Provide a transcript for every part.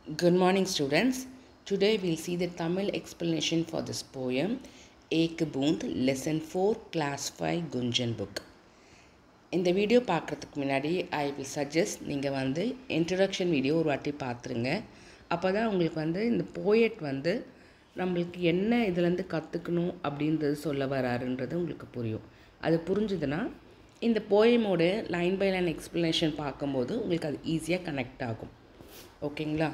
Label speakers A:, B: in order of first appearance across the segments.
A: Good morning, students. Today we'll see the Tamil explanation for this poem Ek Boond, Lesson 4, Class 5, Gunjan book. இந்த video பார்க்குறதுக்கு முன்னாடி I will suggest நீங்கள் வந்து introduction video ஒரு வாட்டி பார்த்துருங்க. அப்போ தான் உங்களுக்கு வந்து இந்த போயட் வந்து நம்மளுக்கு என்ன இதுலேருந்து கற்றுக்கணும் அப்படின்றது சொல்ல வராருன்றது உங்களுக்கு புரியும். அது புரிஞ்சுதுன்னா இந்த போயமோட லைன் பை லைன் எக்ஸ்ப்ளனேஷன் பார்க்கும்போது உங்களுக்கு அது ஈஸியாக கனெக்ட் ஆகும். ஓகேங்களா?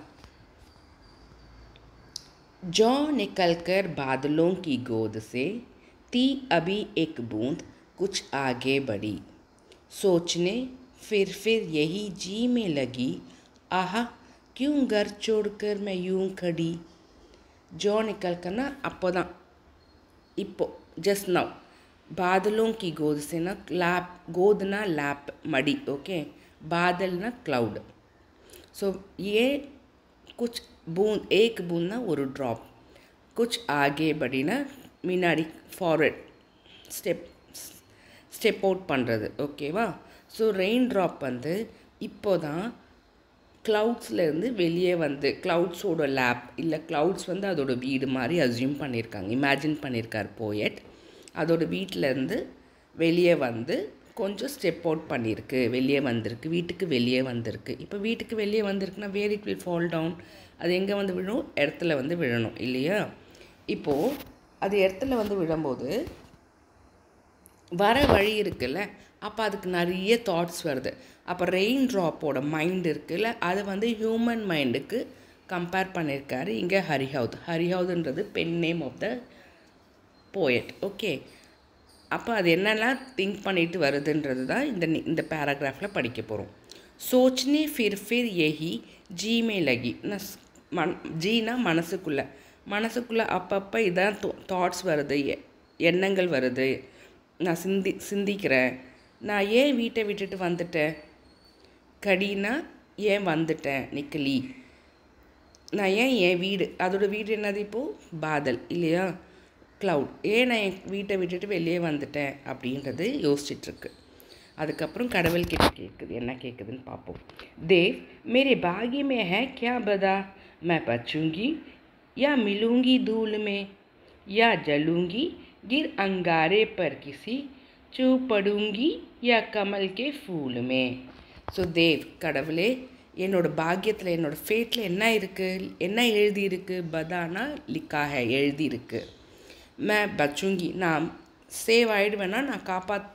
A: जौ निकलकर बादलों की गोद से थी अभी एक बूंद कुछ आगे बढ़ी, सोचने फिर यही जी में लगी, आहा क्यों घर छोड़कर मैं यूं खड़ी. जौ निकलकर ना அப்போதான் இப்போ जस्ट नाउ बादलों की गोद से ना लैप गोदना लैप मड़ी ओके बादल ना क्लाउड सो ये कुछ बूंद एक बूंद ना ஒரு ड्रॉप कुछ आगे बढ़ीना முன்னாடி ஃபார்வர்ட் ஸ்டெப் அவுட் பண்ணுறது ஓகேவா. ஸோ ரெயின் ட்ராப் வந்து இப்போ தான் க்ளவுட்ஸ்லேருந்து வெளியே வந்து க்ளவுட்ஸோட லேப் இல்லை க்ளவுட்ஸ் வந்து அதோட வீடு மாதிரி அஸ்யூம் பண்ணியிருக்காங்க, இமேஜின் பண்ணியிருக்கார் போயட். அதோட வீட்டிலேருந்து வெளியே வந்து கொஞ்சம் ஸ்டெப் அவுட் பண்ணியிருக்கு, வெளியே வந்திருக்கு, வீட்டுக்கு வெளியே வந்திருக்கு. இப்போ வீட்டுக்கு வெளியே வந்திருக்குன்னா where it will fall down, அது எங்கே வந்து விழணும், இடத்துல வந்து விழணும் இல்லையா. இப்போது அது இடத்துல வந்து விழும்போது வர வழி இருக்குல்ல, அப்போ அதுக்கு நிறைய தாட்ஸ் வருது. அப்போ ரெயின் ட்ராப்போட மைண்ட் இருக்குல்ல, அதை வந்து ஹியூமன் மைண்டுக்கு கம்பேர் பண்ணியிருக்காரு இங்கே ஹரிஹவுதுன்றது pen name of the poet okay. அப்போ அது என்னெல்லாம் திங்க் பண்ணிட்டு வருதுன்றது தான் இந்த பேராகிராஃபில் படிக்க போகிறோம். சோச்னே ஃபிர் எஹி ஜீ மே லகி ஜீனா மனசுக்குள்ளே அப்பப்போ இதான் தாட்ஸ் வருது, எண்ணங்கள் வருது. நான் சிந்திக்கிறேன், நான் ஏன் வீட்டை விட்டுட்டு வந்துட்டேன், கடினா ஏன் வந்துட்டேன், நிக்கலி நான் ஏன் என் வீடு அதோட வீடு என்னது இப்போது பாதல் இல்லையா, க்ளவுட், ஏன் நான் என் வீட்டை விட்டுட்டு வெளியே வந்துட்டேன் அப்படின்றது யோசிச்சிட்ருக்கு. அதுக்கப்புறம் கடவுள்கிட்ட கேட்குது, என்ன கேட்குதுன்னு பார்ப்போம். தேவ் மேரே பாக்ய மே ஹை கியா பதா, मैं बचूंगी या मिलूंगी धूल में, या जलूंगी गिर अंगारे पर किसी, चुप पड़ूंगी या कमल के फूल में. ஸோ தேவ் கடவுளே, என்னோட பாக்கியத்தில் என்னோட ஃபேட்டில் என்ன இருக்குது, என்ன எழுதியிருக்கு, பதானா லிக்காக எழுதியிருக்கு. மே பச்சுங்கி நான் சேவ் ஆகிடுவேன்னா நான்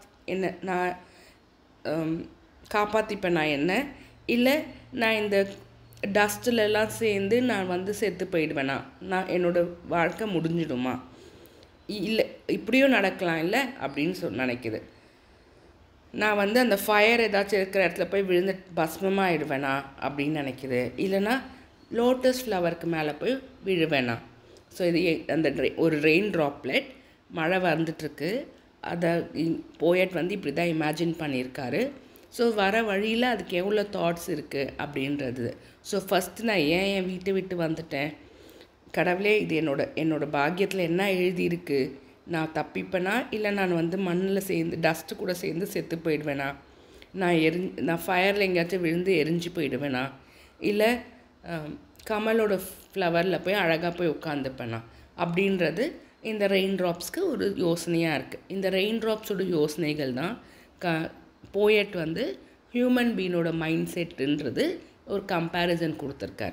A: காப்பாற்றிப்பேன் நான் என்ன, இல்லை நான் இந்த டஸ்ட்லலாம் சேர்ந்து நான் வந்து செத்து போயிடுவேனா, நான் என்னோடய வாழ்க்கை முடிஞ்சிடுமா, இல்லை இப்படியும் நடக்கலாம் இல்லை அப்படின்னு நினைக்குது. நான் வந்து அந்த ஃபயர் ஏதாச்சும் இருக்கிற இடத்துல போய் விழுந்து பஸ்மமாக ஆகிடுவேனா அப்படின்னு நினைக்குது, இல்லைனா லோட்டஸ் ஃப்ளவருக்கு மேலே போய் விழுவேனா. ஸோ இது அந்த ஒரு ரெயின் ட்ராப்லெட் மழை வந்துட்டுருக்கு, அதை போயட் வந்து இப்படி தான் இமேஜின் பண்ணியிருக்காரு. ஸோ வர வழியில் அதுக்கு எவ்வளோ தாட்ஸ் இருக்குது அப்படின்றது. ஸோ ஃபஸ்ட்டு நான் ஏன் என் வீட்டை விட்டு வந்துட்டேன், கடவுளே இது என்னோட பாக்கியத்தில் என்ன எழுதியிருக்கு, நான் தப்பிப்பேனா இல்லை நான் வந்து மண்ணில் சேர்ந்து டஸ்ட்டு கூட சேர்ந்து செத்து போயிடுவேனா, நான் ஃபயரில் எங்கேயாச்சும் விழுந்து எரிஞ்சு போயிடுவேனா, இல்லை கமலோட ஃப்ளவரில் போய் அழகாக போய் உட்காந்துப்பேனா அப்படின்றது இந்த ரெயின் ட்ராப்ஸ்க்கு ஒரு யோசனையாக இருக்குது. இந்த ரெயின் ட்ராப்ஸோட யோசனைகள் தான் போயட் வந்து ஹியூமன் பீனோட மைண்ட் செட்டுன்றது ஒரு கம்பேரிசன் கொடுத்துருக்காரு.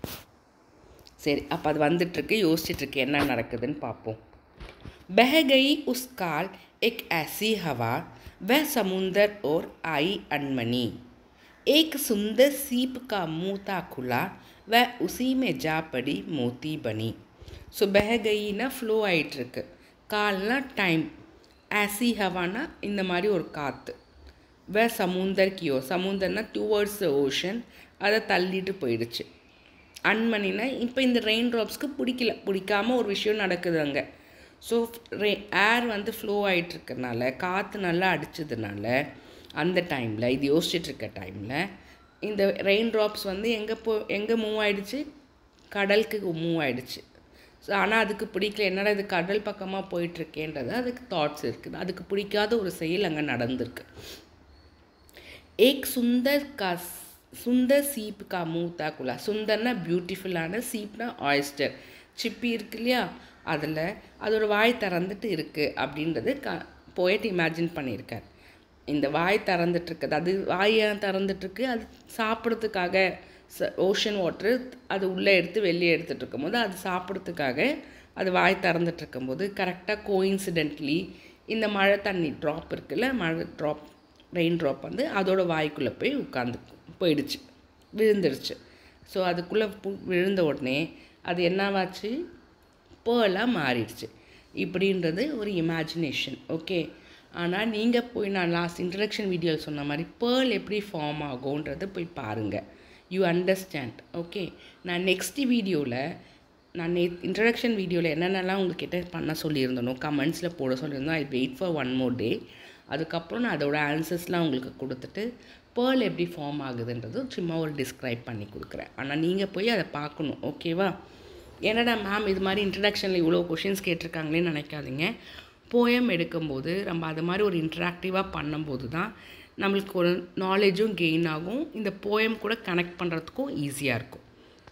A: சரி, அப்போ அது வந்துட்டுருக்கு, யோசிச்சுட்ருக்கு என்ன நடக்குதுன்னு பார்ப்போம். बह गई उस काल एक ऐसी हवा, वह समुंदर और आई अनमनी, एक सुंदर सीप का मुँह था खुला, वह उसी में जा पड़ी मोती बनी. ஸோ பெஹ கயின்னா ஃப்ளோ ஆகிட்டுருக்கு, கால்னா டைம், ஆசி ஹவானா இந்த மாதிரி ஒரு காற்று, சமுந்தர் கியோ சமுந்தர்னா டுவர்ட்ஸ் த ஓஷன், அதை தள்ளிட்டு போயிடுச்சு. அன்மணினா இப்போ இந்த ரெயின் ட்ராப்ஸ்க்கு பிடிக்காமல் ஒரு விஷயம் நடக்குது அங்கே. ஸோ ஏர் வந்து ஃப்ளோ ஆகிட்டுருக்கனால, காற்று நல்லா அடித்ததுனால அந்த டைமில் இது யோசிச்சுட்ருக்க டைமில் இந்த ரெயின் ட்ராப்ஸ் வந்து எங்கே மூவ் ஆகிடுச்சு, கடலுக்கு மூவ் ஆகிடுச்சு. ஸோ ஆனால் அதுக்கு பிடிக்கல, என்னடா இது கடல் பக்கமாக போயிட்டுருக்கேன்றது அதுக்கு தாட்ஸ் இருக்குது, அதுக்கு பிடிக்காத ஒரு செயல் அங்கே நடந்திருக்கு. एक सुंदर का சுந்தர் சீப் கா மூத்தா குலா. சுந்தர்னா பியூட்டிஃபுல்லான, சீப்னா ஆயிஸ்டர். சிப்பி இருக்கு இல்லையா, அதில் அதோட வாய் திறந்துட்டு இருக்குது அப்படின்றது போயட் இமேஜின் பண்ணியிருக்கார். இந்த வாய் திறந்துட்டுருக்குது, அது வாய் ஏன் திறந்துட்டுருக்கு, அது சாப்பிட்றதுக்காக. ஓஷன் வாட்ரு அது உள்ளே எடுத்து வெளியே எடுத்துகிட்டு இருக்கும்போது அது சாப்பிட்றதுக்காக அது வாய் திறந்துட்டு இருக்கும்போது கரெக்டாக கோயின்சிடென்ட்லி இந்த மழை தண்ணி ட்ராப் இருக்குல்ல, மழை ட்ராப், ரெயின் ட்ராப் வந்து அதோட வாய்க்குள்ளே போய் போயிடுச்சு, விழுந்துருச்சு. ஸோ அதுக்குள்ளே விழுந்த உடனே அது என்னவாச்சு, பேர்லாக மாறிடுச்சு. இப்படின்றது ஒரு இமேஜினேஷன். ஓகே, ஆனால் நீங்கள் போய் நான் லாஸ்ட் இன்ட்ரடக்ஷன் வீடியோவில் சொன்ன மாதிரி பேர்ல் எப்படி ஃபார்ம் ஆகும்ன்றது போய் பாருங்கள், யூ அண்டர்ஸ்டாண்ட். ஓகே, நான் நெக்ஸ்ட் வீடியோவில் நான் இன்ட்ரடக்ஷன் வீடியோவில் என்னென்னலாம் உங்கள்கிட்ட பண்ண சொல்லியிருந்தனோ கமெண்ட்ஸில் போட சொல்லியிருந்தோம். I wait for 1 more day. அதுக்கப்புறம் நான் அதோட ஆன்சர்ஸ்லாம் உங்களுக்கு கொடுத்துட்டு பேர்ல் எப்படி ஃபார்ம் ஆகுதுன்றது சும்மா ஒரு டிஸ்கிரைப் பண்ணி கொடுக்குறேன். ஆனால் நீங்கள் போய் அதை பார்க்கணும். ஓகேவா? என்னடா மேம் இது மாதிரி இன்ட்ரடக்ஷனில் இவ்வளோ கொஷின்ஸ் கேட்டிருக்காங்களேன்னு நினைக்காதீங்க. போயம் எடுக்கும்போது நம்ம அது மாதிரி ஒரு இன்ட்ராக்டிவாக பண்ணும்போது தான் நம்மளுக்கு ஒரு நாலேஜும் கெயின் ஆகும், இந்த போயம் கூட கனெக்ட் பண்ணுறதுக்கும் ஈஸியாக இருக்கும்.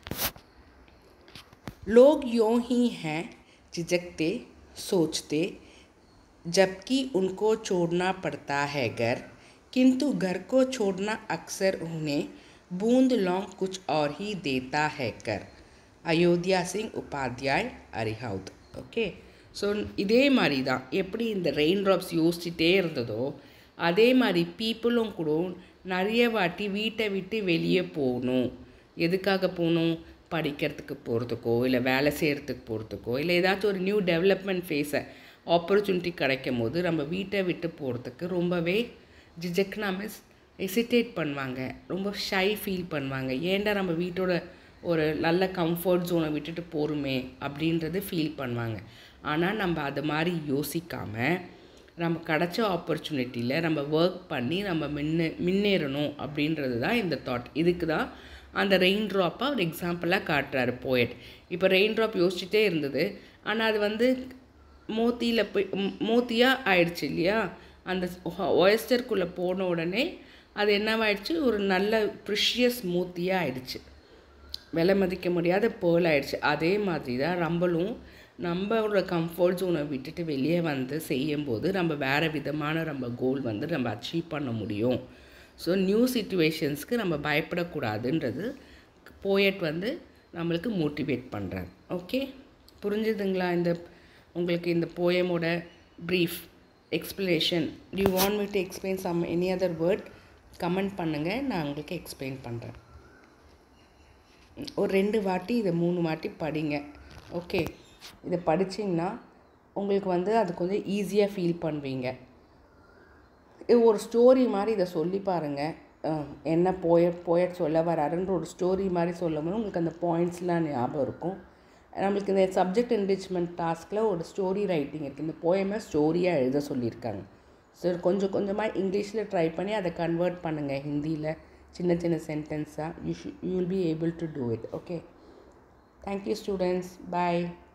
A: लोग यूं ही हैं, झिझकते सोचते, जबकि उनको छोड़ना पड़ता है घर, किंतु घर को छोड़ना अक्सर उन्हें बूंद लौंग कुछ और ही देता है कर. அயோத்தியா சிங் உபாத்யாய், அரிஹவுத். ஓகே, ஸோ இதே மாதிரி தான் எப்படி இந்த ரெயின் ட்ராப்ஸ் யோசிச்சுட்டே இருந்ததோ அதே மாதிரி பீப்புளும் கூட நிறைய வாட்டி வீட்டை விட்டு வெளியே போகணும். எதுக்காக போகணும்? படிக்கிறதுக்கு போகிறதுக்கோ, இல்லை வேலை செய்கிறதுக்கு போகிறதுக்கோ, இல்லை ஏதாச்சும் ஒரு நியூ டெவலப்மெண்ட் ஃபேஸை ஆப்பர்ச்சுனிட்டி கிடைக்கும் போது நம்ம வீட்டை விட்டு போகிறதுக்கு ரொம்பவே ஜிஜக்னா மிஸ் ஹெசிடேட் பண்ணுவாங்க, ரொம்ப ஷை ஃபீல் பண்ணுவாங்க. ஏன்டா நம்ம வீட்டோட ஒரு நல்ல கம்ஃபர்ட் ஜோனை விட்டுட்டு போகிறோமே அப்படின்றது ஃபீல் பண்ணுவாங்க. ஆனால் நம்ம அது மாதிரி யோசிக்காமல் நம்ம கிடச்ச ஆப்பர்ச்சுனிட்டியில் நம்ம ஒர்க் பண்ணி நம்ம முன்னேறணும் அப்படின்றது தான் இந்த தாட். இதுக்கு தான் அந்த ரெயின் ட்ராப்பை ஒரு எக்ஸாம்பிளாக காட்டுறாரு போயட். இப்போ ரெயின் ட்ராப் யோசிச்சுட்டே இருந்தது, ஆனால் அது வந்து மோத்தியில் போய் மோத்தியாக ஆயிடுச்சு இல்லையா. அந்த ஒயஸ்டருக்குள்ளே போன உடனே அது என்னவாயிடுச்சு, ஒரு நல்ல ப்ரிஷியஸ் மோத்தியாக ஆயிடுச்சு, விலை மதிக்க முடியாத பேர்ல் ஆயிடுச்சு. அதே மாதிரி தான் நம்மளும் நம்மளோட கம்ஃபர்ட் ஜோனை விட்டுட்டு வெளியே வந்து செய்யும்போது நம்ம வேறு விதமான நம்ம கோல் வந்து நம்ம அச்சீவ் பண்ண முடியும். ஸோ நியூ சிச்சுவேஷன்ஸ்க்கு நம்ம பயப்படக்கூடாதுன்றது போயட் வந்து நம்மளுக்கு மோட்டிவேட் பண்ணுறாரு. ஓகே, புரிஞ்சுதுங்களா? உங்களுக்கு இந்த போயமோட brief explanation. Do you want me to explain some any other word? Comment பண்ணுங்கள், நான் உங்களுக்கு எக்ஸ்பிளைன் பண்ணுறேன். ஒரு 2 வாட்டி இதை 3 வாட்டி படிங்க. ஓகே, இதை படிச்சிங்கன்னா உங்களுக்கு வந்து அது கொஞ்சம் ஈஸியாக ஃபீல் பண்ணுவீங்க. ஒரு ஸ்டோரி மாதிரி இதை சொல்லி பாருங்கள். என்ன போயட் சொல்ல வராருன்ற ஒரு ஸ்டோரி மாதிரி சொல்லும்போது உங்களுக்கு அந்த பாயிண்ட்ஸ்லாம் ஞாபகம் இருக்கும். நம்மளுக்கு இந்த சப்ஜெக்ட் என்ரிச்மெண்ட் டாஸ்கில் ஒரு ஸ்டோரி ரைட்டிங் இருக்குது. இந்த போயமை ஸ்டோரியாக எழுத சொல்லியிருக்காங்க. ஸோ கொஞ்சம் கொஞ்சமாக இங்கிலீஷில் ட்ரை பண்ணி அதை கன்வெர்ட் பண்ணுங்கள் ஹிந்தியில் சின்ன சின்ன சென்டென்ஸாக. You will be able to do it. Okay, thank you students, bye.